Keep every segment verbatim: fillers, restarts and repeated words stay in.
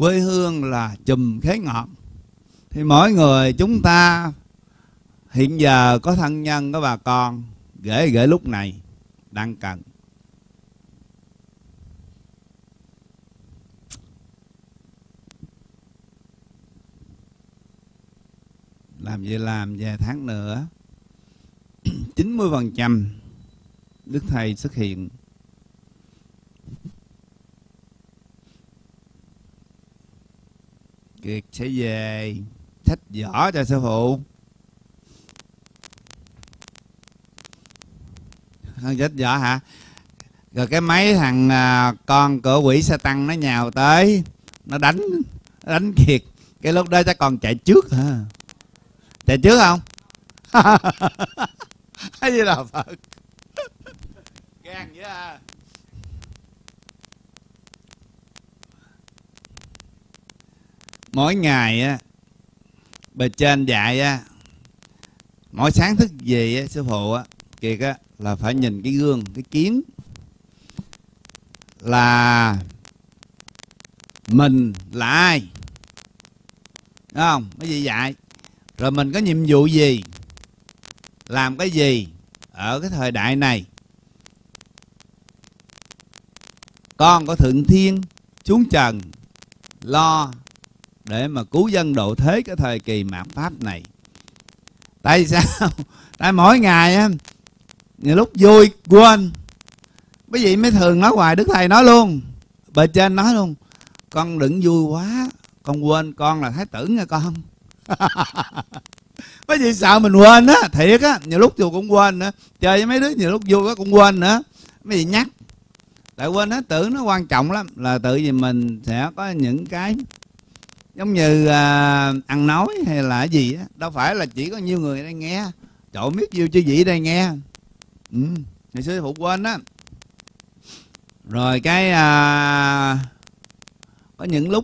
quê hương là chùm khế ngọt. Thì mỗi người chúng ta hiện giờ có thân nhân, có bà con gửi gửi lúc này đang cần. Làm gì làm vài tháng nữa chín mươi phần trăm Đức Thầy xuất hiện. Kiệt sẽ về sách võ cho sư phụ. Không sách võ hả? Rồi cái mấy thằng à, con của quỷ sa tăng nó nhào tới, nó đánh đánh Kiệt. Cái lúc đó chắc còn chạy trước hả? Chạy trước không? Cái gì là Phật? Gan vậy à. Mỗi ngày á, bề trên dạy á, mỗi sáng thức gì á, sư phụ á, Kiệt á, là phải nhìn cái gương, cái kiến là mình là ai, đúng không? Cái gì dạy, rồi mình có nhiệm vụ gì, làm cái gì ở cái thời đại này. Con của Thượng Thiên xuống trần lo để mà cứu dân độ thế cái thời kỳ mạt Pháp này. Tại sao? Tại mỗi ngày á, nhiều lúc vui quên. Quý vị mới thường nói hoài, Đức Thầy nói luôn, bề trên nói luôn, con đừng vui quá, con quên con là thái tử nha con. Quý vị sợ mình quên á, thiệt á, nhiều lúc dù cũng quên nữa. Chơi với mấy đứa nhiều lúc vui quá cũng quên nữa. Mấy vị nhắc, tại quên hết, tưởng nó quan trọng lắm. Là tự vì mình sẽ có những cái giống như à, ăn nói hay là gì á, đâu phải là chỉ có nhiêu người đây nghe. Trời, biết nhiêu chư vị đây nghe. Ừ, ngày xưa phụ quên á. Rồi cái à, có những lúc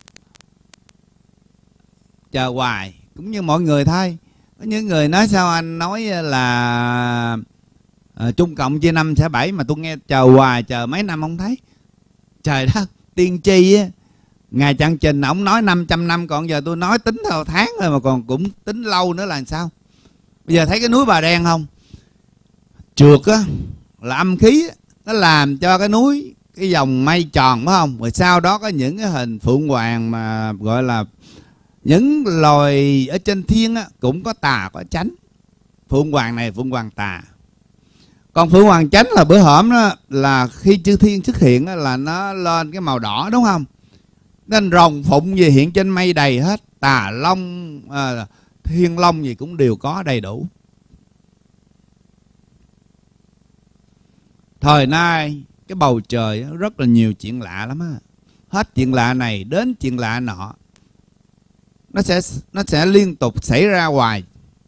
chờ hoài cũng như mọi người thôi. Có những người nói sao anh nói là à, Trung Cộng chia năm sẽ bảy, mà tôi nghe chờ hoài, chờ mấy năm không thấy. Trời đất, tiên tri á, ngài Trạng Trình ổng nói năm trăm năm, còn giờ tôi nói tính theo tháng rồi mà còn cũng tính lâu nữa là làm sao? Bây giờ thấy cái núi Bà Đen không? Trượt á là âm khí á, nó làm cho cái núi cái vòng mây tròn, phải không? Rồi sau đó có những cái hình phượng hoàng mà gọi là những loài ở trên thiên á, cũng có tà có chánh. Phượng hoàng này phượng hoàng tà. Còn phượng hoàng chánh là bữa hổm đó, là khi chư thiên xuất hiện đó, là nó lên cái màu đỏ, đúng không? Nên rồng phụng gì hiện trên mây đầy hết. Tà long à, thiên long gì cũng đều có đầy đủ. Thời nay cái bầu trời rất là nhiều chuyện lạ lắm á. Hết chuyện lạ này đến chuyện lạ nọ. Nó sẽ nó sẽ liên tục xảy ra hoài.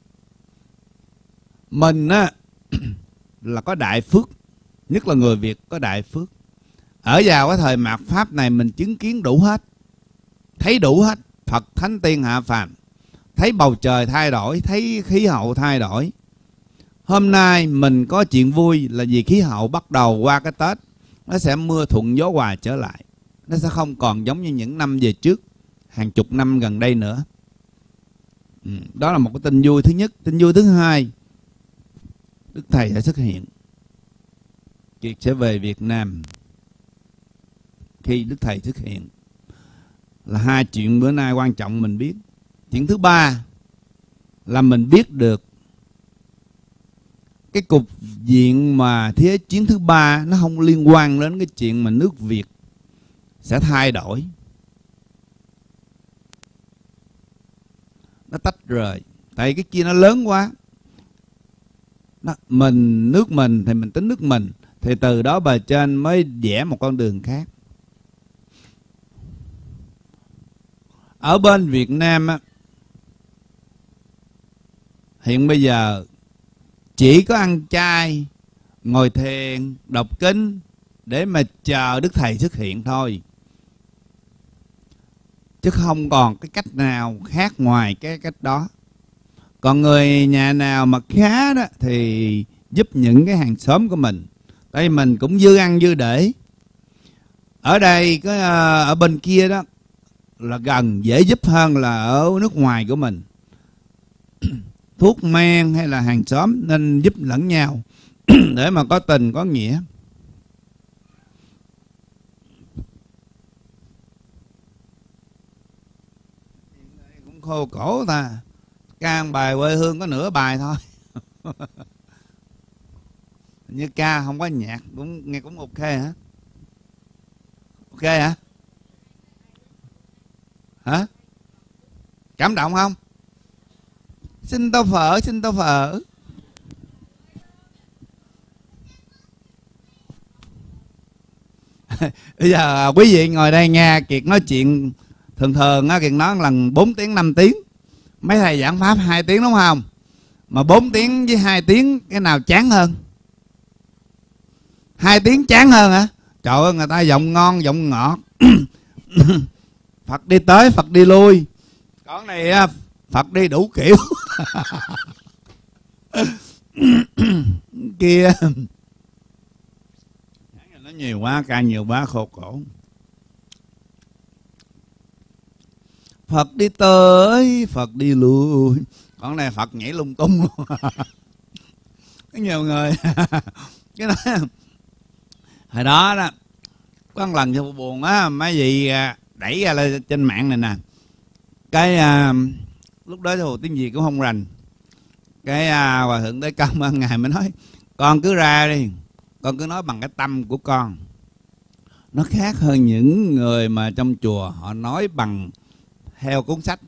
Mình á là có đại phước, nhất là người Việt có đại phước. Ở vào cái thời mạt Pháp này mình chứng kiến đủ hết, thấy đủ hết. Phật thánh tiên hạ phàm, thấy bầu trời thay đổi, thấy khí hậu thay đổi. Hôm nay mình có chuyện vui là vì khí hậu bắt đầu qua cái Tết nó sẽ mưa thuận gió hòa trở lại. Nó sẽ không còn giống như những năm về trước, hàng chục năm gần đây nữa. Ừ, đó là một cái tin vui thứ nhất. Tin vui thứ hai, Đức Thầy sẽ xuất hiện. Kiệt sẽ về Việt Nam khi Đức Thầy xuất hiện. Là hai chuyện bữa nay quan trọng mình biết. Chuyện thứ ba là mình biết được cái cục diện mà Thế chiến thứ ba nó không liên quan đến cái chuyện mà nước Việt sẽ thay đổi. Nó tách rời. Tại cái kia nó lớn quá. Nó, mình, nước mình thì mình tính nước mình. Thì từ đó bề trên mới vẽ một con đường khác. Ở bên Việt Nam á, hiện bây giờ chỉ có ăn chay, ngồi thiền, đọc kinh để mà chờ Đức Thầy xuất hiện thôi. Chứ không còn cái cách nào khác ngoài cái cách đó. Còn người nhà nào mà khá đó thì giúp những cái hàng xóm của mình. Tại vì mình cũng dư ăn dư để. Ở đây có ở bên kia đó là gần, dễ giúp hơn là ở nước ngoài của mình. Thuốc men hay là hàng xóm nên giúp lẫn nhau để mà có tình có nghĩa. Cũng khô cổ ta, ca bài quê hương có nửa bài thôi. Như ca không có nhạc cũng nghe cũng ok hả? Ok hả? Hả? Cảm động không? Xin tao phở, xin tao phở. Bây giờ quý vị ngồi đây nghe Kiệt nói chuyện. Thường thường á, Kiệt nói lần bốn tiếng năm tiếng. Mấy thầy giảng pháp hai tiếng đúng không? Mà bốn tiếng với hai tiếng cái nào chán hơn? Hai tiếng chán hơn hả? Trời ơi, người ta giọng ngon giọng ngọt. Phật đi tới Phật đi lui. Còn này Phật đi đủ kiểu. Kia nó nhiều quá, ca nhiều quá khổ cổ. Phật đi tới Phật đi lui. Còn này Phật nhảy lung tung luôn. Có nhiều người cái đó hồi đó đó có một lần cho buồn á, mấy vị đẩy ra lên trên mạng này nè. Cái à, lúc đó Hồ tiếng Việt cũng không rành. Cái à, Hòa Thượng Tới Công ngày mới nói con cứ ra đi, con cứ nói bằng cái tâm của con. Nó khác hơn những người mà trong chùa họ nói bằng theo cuốn sách.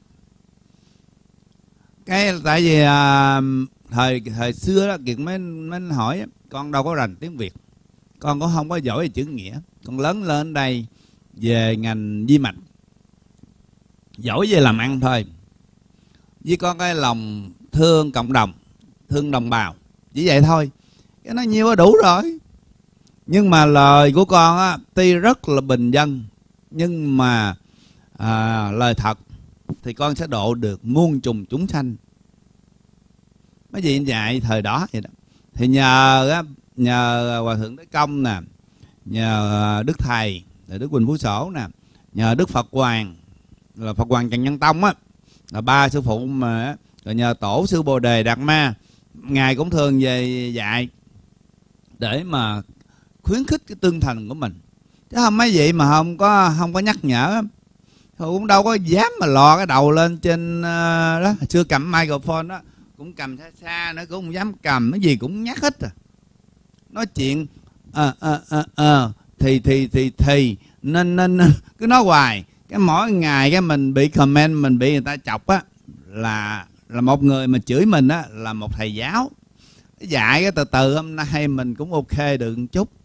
Cái tại vì à, thời thời xưa đó Kiệt mới mới hỏi con đâu có rành tiếng Việt, con cũng không có giỏi về chữ nghĩa, con lớn lên đây về ngành vi mạch, giỏi về làm ăn thôi, với con cái lòng thương cộng đồng, thương đồng bào, chỉ vậy thôi. Cái nó nhiêu là đủ rồi. Nhưng mà lời của con á, tuy rất là bình dân, nhưng mà à, lời thật thì con sẽ độ được muôn trùng chúng sanh. Mấy vị dạy thời đó vậy đó. Thì nhờ á, nhờ Hòa Thượng Tới Công nè, nhờ Đức Thầy, Đức Quỳnh Phú Sổ nè, nhờ Đức Phật Hoàng, là Phật Hoàng Trần Nhân Tông á, là ba sư phụ mà, rồi nhờ Tổ sư Bồ Đề Đạt Ma, ngài cũng thường về dạy để mà khuyến khích cái tinh thần của mình. Chứ không mấy vị mà không có không có nhắc nhở thì cũng đâu có dám mà lò cái đầu lên trên đó. Hồi xưa cầm microphone đó cũng cầm xa xa nữa, cũng không dám cầm, cái gì cũng nhắc hết à. Nói chuyện ờ ờ ờ ờ thì thì thì thì nên nên cứ nói hoài. Cái mỗi ngày cái mình bị comment, mình bị người ta chọc á, là là một người mà chửi mình á là một thầy giáo. Dạy cái từ từ hôm nay mình cũng ok được một chút.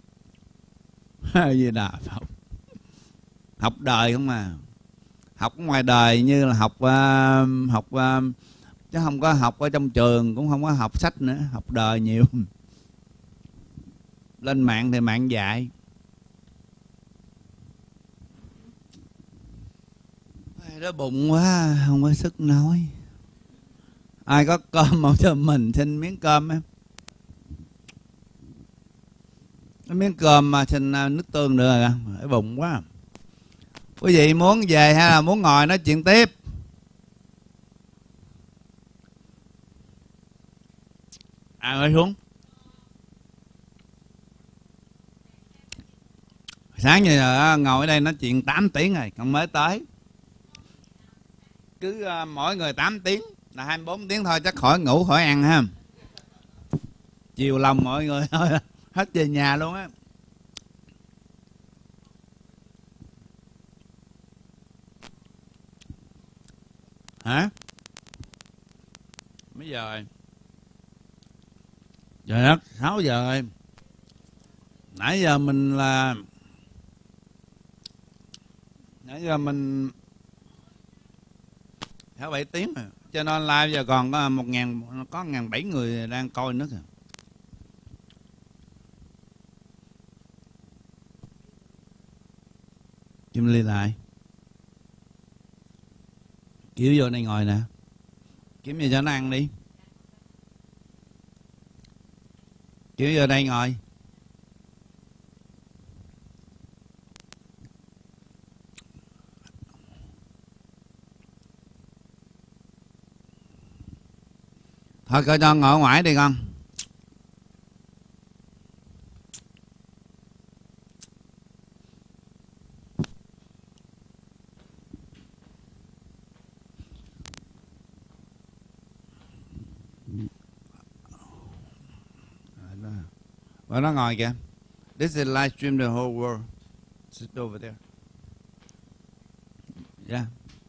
Gì nào học học đời không à, học ngoài đời như là học uh, học uh, chứ không có học ở trong trường, cũng không có học sách nữa, học đời nhiều. Lên mạng thì mạng dạy. Đó bụng quá không có sức nói. Ai có cơm mà cho mình xin miếng cơm em. Cái miếng cơm mà xin nước tương nữa rồi, cái bụng quá. Quý vị muốn về hay là muốn ngồi nói chuyện tiếp? À ngồi xuống. Sáng giờ ngồi ở đây nói chuyện tám tiếng rồi, còn mới tới. Cứ uh, mỗi người tám tiếng là hai mươi bốn tiếng thôi, chắc khỏi ngủ khỏi ăn ha. Chiều lòng mọi người thôi, hết về nhà luôn á. Hả? Mấy giờ rồi? Trời đất, sáu giờ rồi. Nãy giờ mình là Nãy giờ mình sáu bảy tiếng rồi. Cho nên live giờ còn có một ngàn, có ngàn bảy người đang coi nữa kìa. Kim Ly lại. Kiếm vô đây ngồi nè. Kiếm gì cho nó ăn đi. Kiếm vô đây ngồi. Thôi coi cho ngồi ở ngoài đi con. Và nó ngồi kìa. This is live stream the whole world. Sit over there. Yeah.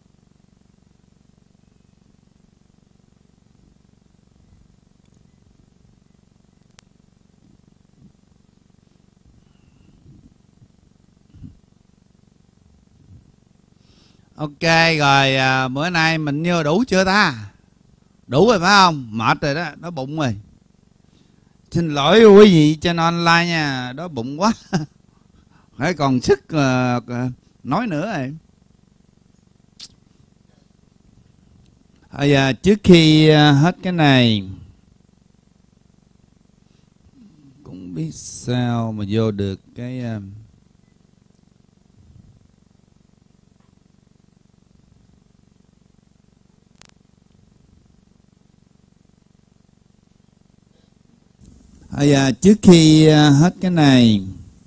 Ok rồi, à, bữa nay mình như đủ chưa ta? Đủ rồi phải không? Mệt rồi đó, đói bụng rồi. Xin lỗi quý vị trên online nha, đói bụng quá. Phải còn sức uh, nói nữa rồi. À, dạ, trước khi uh, hết cái này, cũng biết sao mà vô được cái... Uh, À, dạ, trước khi uh, hết cái này,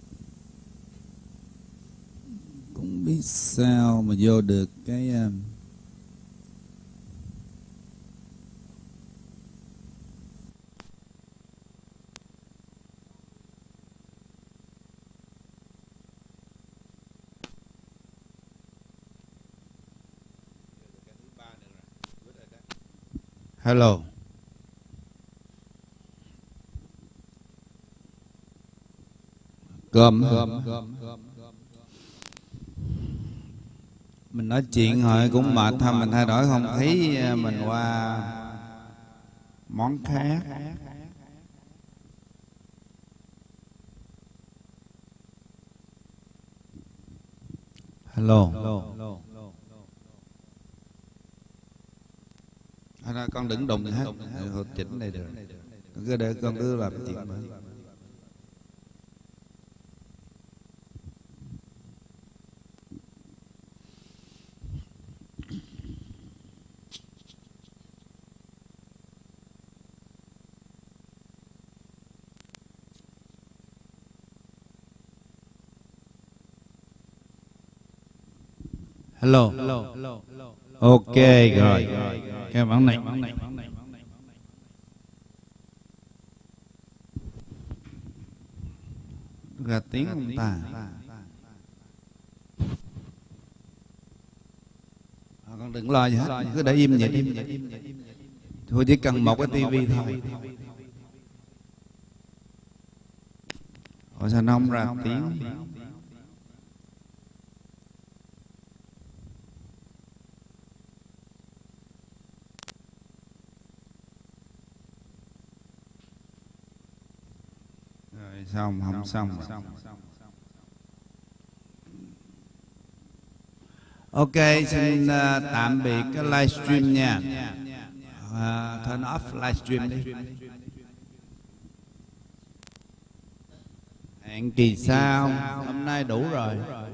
cũng biết sao mà vô được cái uh, hello. Cơm, cơm, cơm. Mình nói chuyện hồi cũng mệt thôi, mình thay đổi không thấy, mình qua món khác. Hello. Hello. Con đừng đụng hết, chỉnh đây được. Con cứ để con cứ làm chuyện đó. Hello. Ok rồi. Cái món này. Ra tiếng không ta? Con đừng lo gì hết, cứ để im vậy. Thôi chỉ cần một cái tivi thôi. Ủa sao nó không ra tiếng? Rồi xong, không xong. Ok, xin uh, tạm biệt cái livestream nha. Uh, turn off livestream đi. Hẹn kỳ sau. Hôm nay đủ rồi.